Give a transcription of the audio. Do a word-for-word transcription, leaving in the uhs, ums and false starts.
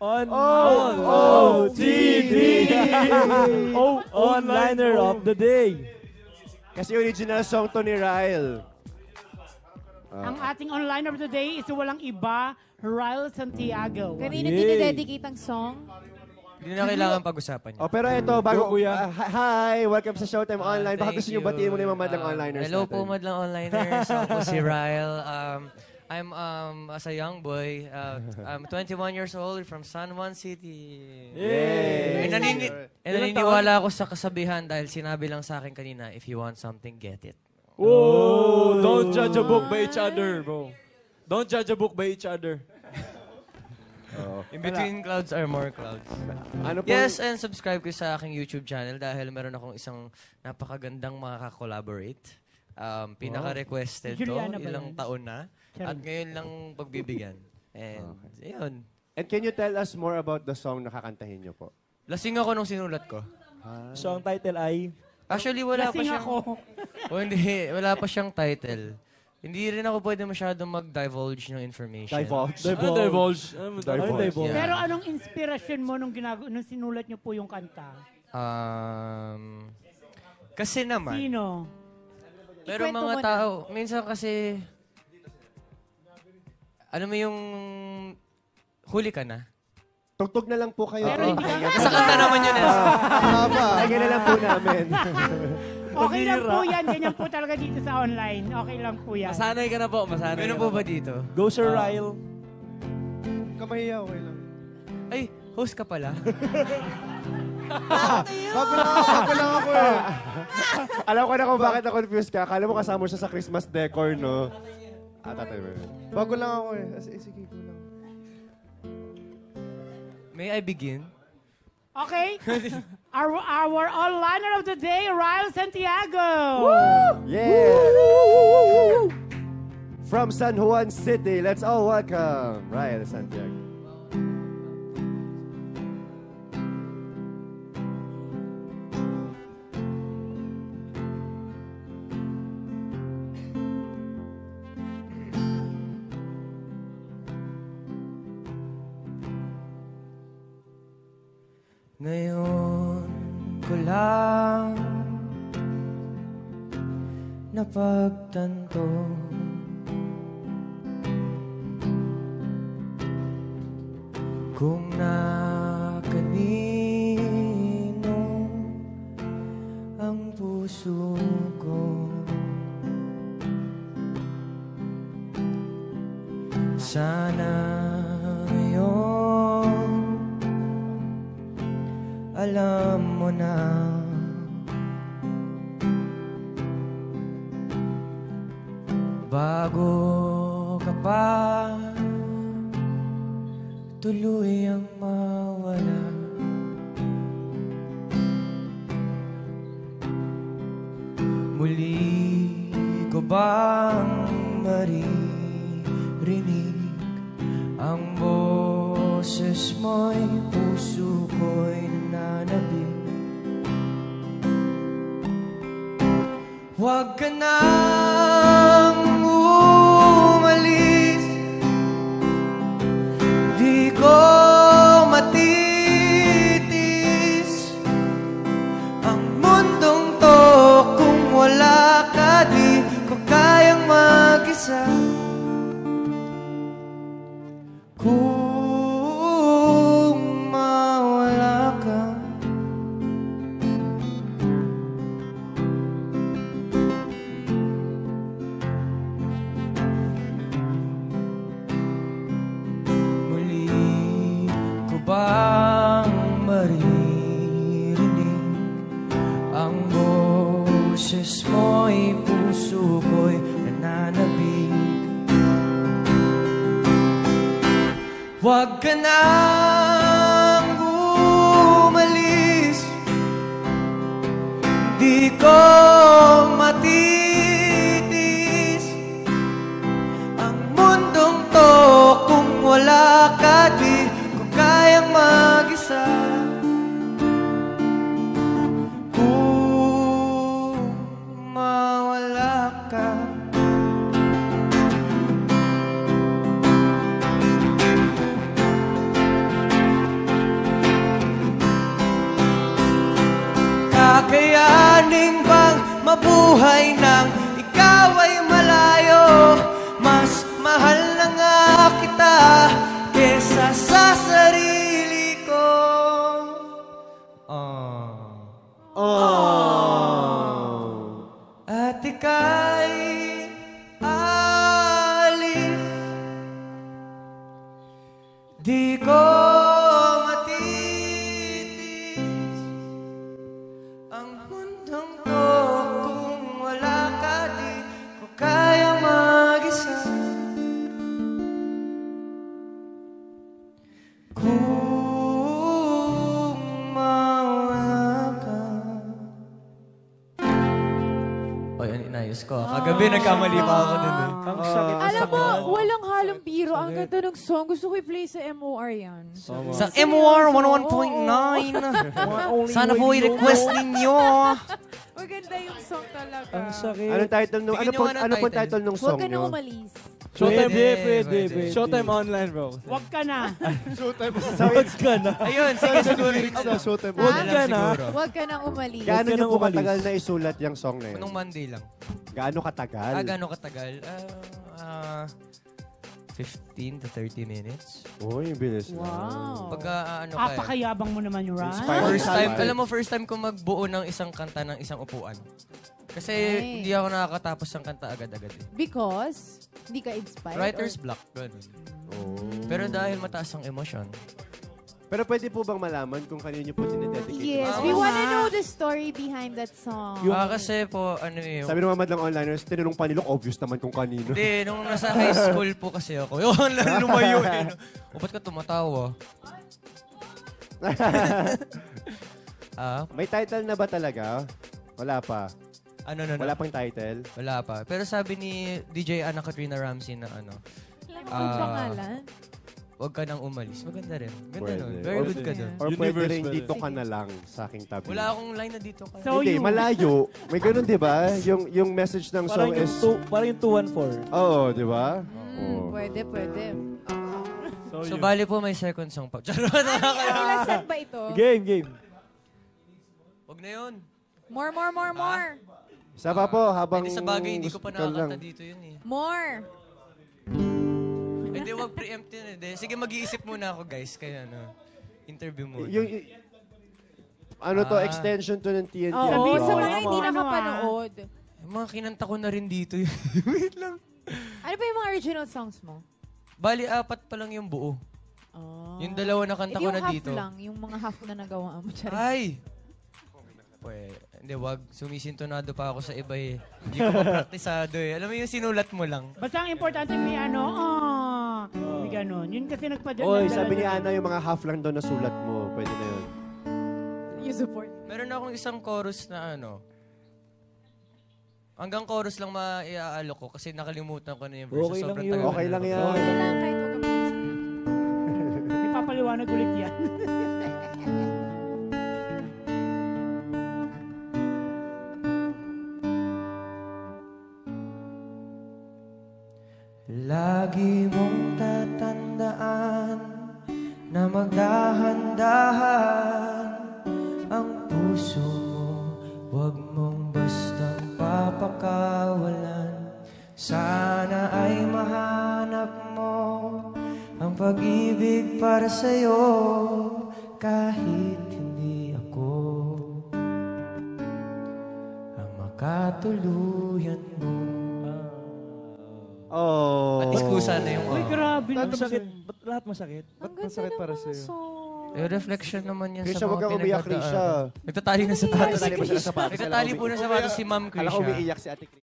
On O T D O Onliner of the Day. Kasi original song to ni Ryle. Uh, Ang ating online of the day is walang iba, Ryle Santiago. Kanino dinededicate ang song? Hindi na kailangan pag-usapan niya. Oh, pero ito, bago, uh, hi, welcome sa Showtime Online. Baka gusto nyo batiin mo na yung mga madlang uh, onliners hello natin. po, madlang onliners. Ako si Ryle. Um, I'm um, as a young boy. Uh, I'm twenty-one years old from San Juan City. Yay! And, nanini and naniniwala ako sa kasabihan dahil sinabi lang sa akin kanina, if you want something, get it. Oh, don't judge a book by each other, bro. Don't judge a book by each other. Oh. In between Wala. Clouds are more clouds. Ano po? Yes, and subscribe ko sa aking YouTube channel dahil meron akong isang napakagandang makaka-collaborate. Um, pinaka-requested to, ilang taon na. At ngayon lang pagbibigyan. And, okay. Yun. And can you tell us more about the song na kakantahin nyo po? Lasing ako nung sinulat ko. Ah. Song title ay? Actually, wala Lasing pa siyang... ako. oh, hindi. Wala pa siyang title. Hindi rin ako pwede masyadong mag-divulge ng information. Divulge? Divulge. Ano divulge? Ano divulge? divulge? Yeah. Pero anong inspiration mo nung, ginag- nung sinulat niyo po yung kanta? Um, kasi naman... Sino? Pero Ikwento mga mo tao, minsan kasi... Ano mo yung... Huli ka na? Tugtog na lang po kayo. Pero hindi ka... Sa kanta naman yun eh. Haba. Lagyan na lang po namin. Okay lang po yan. Ganyan po talaga dito sa online. Okay lang po yan. Masanay ka na po. Masanay Meron po ba dito? Go Sir Ryle. Kamahiya, okay lang. Ay, host ka pala. Bago lang, bago lang ako eh. Alam ko na kung bakit na-confuse ka. Akala mo kasama siya sa Christmas decor, no? Ah, tatay mo yun. Bago lang ako eh. As, sige, ko lang. May I begin? Okay. our, our onliner of the day, Ryle Santiago. Yeah! From San Juan City, let's all welcome Ryle Santiago. Ngayon ko lang napagtanto kung na kanino ang puso ko. Sana ngayon alam mo na bago ka pa tuluyang mawala. Muli ko bang maririnig ang boses mo'y puso ko'y nananabik? Huwag ka nang umalis, di ko matitis ang mundong to kung wala ka, di ko kayang mag-isa. Kung mawala ka, muli ko bang maririnig ang boses mo'y puso ko'y nananabik? Huwag ka nang umalis, di ko matitis ang mundong to kung wala ka, di ko kayang mag-isa. Kung mawala ka, mabuhay nang ikaw ay malayo. Mas mahal na nga kita kesa sa sarili ko. Oh. Oh. At ika'y alis, di ko matitis ang mundong to kung wala ka, di ko kaya mag-isa. Kung mawala ka. Oy, ano inayos ko? Kagabi nagkamali pa ako dun eh. Ang sakit. Alam mo, walang halong biro. Ang ganda ng song. Gusto ko i-play sa M O R yan. Sa M O R one oh one point nine. Sana po i-request ninyo. Maganda yung song talaga. Ang sakit. Anong title nung ano Bigyan po nyo nga ng ano po title. title nung Huwag song ka na nyo? umalis. Showtime, Pwede, pwede, pwede. pwede. Showtime online, bro. Wag ka na. Showtime. Wag ka na. Ayun, sige siguro. Lyrics na Showtime. Wag Wala ka lang na. siguro. Huwag ka nang umalis. Gaano Huwag ka niyo nang po umalis. katagal na isulat yung song na yun? Nung Monday lang. Gaano katagal? Ah, gano'ng katagal? Ah, ah, fifteen to thirty minutes. Uy, bilis na. Wow. Pagka ah, ano ka eh. Apakayabang mo naman, Ron. Inspired. First time, Tama. alam mo, first time ko magbuo ng isang kanta ng isang upuan. Kasi Ay. hindi ako nakakatapos ng kanta agad-agad eh. Because, hindi ka inspired? Writer's or- block, ganun. Oh. Pero dahil mataas ang emosyon, Pero pwede po bang malaman kung kanino niyo po dinededicate? Yes, Oo we wanna nga. know the story behind that song. ah, kasi po, ano eh, Sabi ng mga madlang onliners, tinanong pa nila, obvious naman kung kanino. hindi, nung nasa high school po kasi ako, yun, lumayo eh. no? O, ba't ka tumatawa? ah, May title na ba talaga? Wala pa. ano, ano, Wala pang title? Wala pa. Pero sabi ni D J Ana Katrina Ramsey na ano, Alam mo Ah. yung pangalan? huwag ka nang umalis. Maganda rin. Ganda Pwede. nun. Very Or- good ka dun. Or pwede Universe rin pwede. dito ka na lang sa aking tabi. Wala akong line na dito ka. So, Hindi, you. malayo. May ganun, di ba? Yung, yung message ng Parang song yung, is... two, parang yung two one four. Oo, di ba? Mm, Oo. pwede, pwede. So, bali po may second song pa. Charot, nakakaya. Ilan set ba ito? Game, game. Huwag na yun. More, more, more, more. Isa pa po, habang... Hindi sa bagay, hindi ko pa gusto lang. nakakanta dito yun eh. More. Hindi, wag preempt yun eh. Hindi. Sige, mag-iisip muna ako guys. Kaya ano, interview muna. Yung, y- ano to, Ah. extension to ng T N T. Oo, Sabihin sa mo, mga ano, hindi ano, nakapanood. Yung mga kinanta ko na rin dito yun. Wait lang. Ano ba yung mga original songs mo? Bali, apat pa lang yung buo. Oh. Yung dalawa na kanta Eh, ko yung na half dito. lang, yung mga half na nagawa mo. Charing. Ay! Pwede. Hindi, wag. Sumisintonado pa ako sa iba eh. Hindi ko pa praktisado eh. Alam mo yung sinulat mo lang. Basta ang importante may ano, ah, may ganun. Yun kasi nagpadala. Oy, sabi ni Ana, yung mga half lang daw na sulat mo. Pwede na yun. You support. Meron akong isang chorus na ano. Hanggang chorus lang maiaalok ko kasi nakalimutan ko na yung verse. Okay lang Sobrang yun. tagal Okay na lang nito. yan. Okay lang, kahit huwag ka Ipapaliwanag ulit yan. Lagi mong tatandaan na magdahan-dahan ang puso mo. Huwag mong bastang papakawalan. Sana ay mahanap mo ang pag-ibig para sa'yo kahit hindi ako ang makatuluyan mo. Oh. At least kusa na yung... Uy, oh. grabe. Ang no? sakit. Ba't lahat masakit? Ang Ba't ganda masakit ng para mga sa'yo? song. Yung reflection naman yan Krisha, sa wag mga kang umiyak, Krisha. pinagdadaan. Nagtatali na sapatos. Nagtatali pa siya ng sapatos. Nagtatali po ng sapatos si Ma'am Alam ko Krisha. umiiyak si Ate Krisha.